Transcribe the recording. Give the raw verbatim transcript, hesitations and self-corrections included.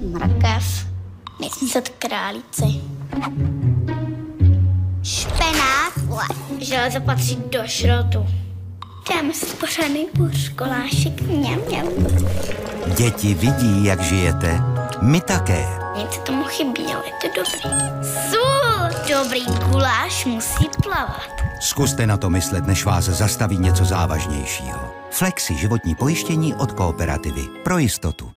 Mrakev. Nesmísat králíci. Špenát. Železo patří do šrotu. Dáme si pořádný buřkolášek. Mňam, mňam. Děti vidí, jak žijete. My také. Něco tomu chybí, ale je to dobrý. Sůl! Dobrý guláš musí plavat. Zkuste na to myslet, než vás zastaví něco závažnějšího. Flexi životní pojištění od Kooperativy. Pro jistotu.